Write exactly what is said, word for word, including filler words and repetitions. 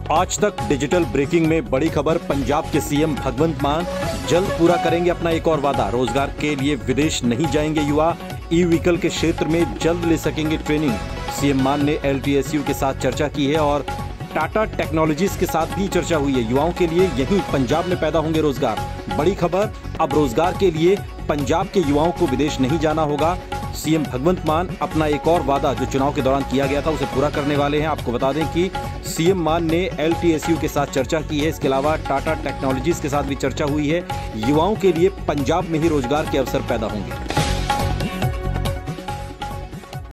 आज तक digital breaking में बड़ी खबर। पंजाब के सीएम भगवंत मान जल्द पूरा करेंगे अपना एक और वादा। रोजगार के लिए विदेश नहीं जाएंगे युवा। ई व्हीकल के क्षेत्र में जल्द ले सकेंगे ट्रेनिंग। सीएम मान ने एल टी एस यू के साथ चर्चा की है और टाटा टेक्नोलॉजीज के साथ भी चर्चा हुई है। युवाओं के लिए यहीं पंजाब में पैदा होंगे रोजगार। बड़ी खबर, अब रोजगार के लिए पंजाब के युवाओं को विदेश नहीं जाना होगा। सीएम भगवंत मान अपना एक और वादा जो चुनाव के दौरान किया गया था उसे पूरा करने वाले हैं। आपको बता दें कि सीएम मान ने एल टी एस यू के साथ चर्चा की है। इसके अलावा टाटा टेक्नोलॉजीज के साथ भी चर्चा हुई है। युवाओं के लिए पंजाब में ही रोजगार के अवसर पैदा होंगे।